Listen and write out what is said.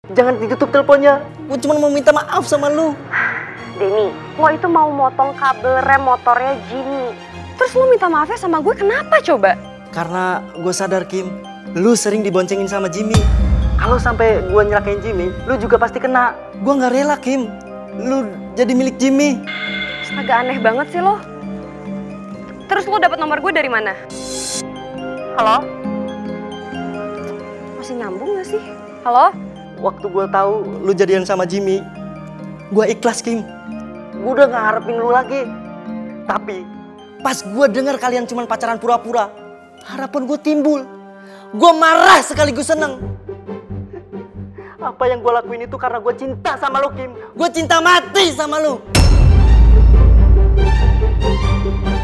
Jangan ditutup teleponnya. Gue cuma mau minta maaf sama lu. Denny, lo itu mau motong kabel rem motornya Jimmy. Terus lo minta maafnya sama gue kenapa coba? Karena gue sadar, Kim, lu sering diboncengin sama Jimmy. Kalau sampai gue nyelakain Jimmy, lu juga pasti kena. Gue nggak rela, Kim. Lu jadi milik Jimmy. Astaga, aneh banget sih lo. Terus lo dapet nomor gue dari mana? Halo? Masih nyambung gak sih? Halo? Waktu gue tahu lu jadian sama Jimmy, gue ikhlas, Kim. Gue udah gak harapin lu lagi. Tapi pas gue dengar kalian cuma pacaran pura-pura, harapan gue timbul. Gue marah sekaligus seneng. Apa yang gue lakuin itu karena gue cinta sama lu, Kim. Gue cinta mati sama lu.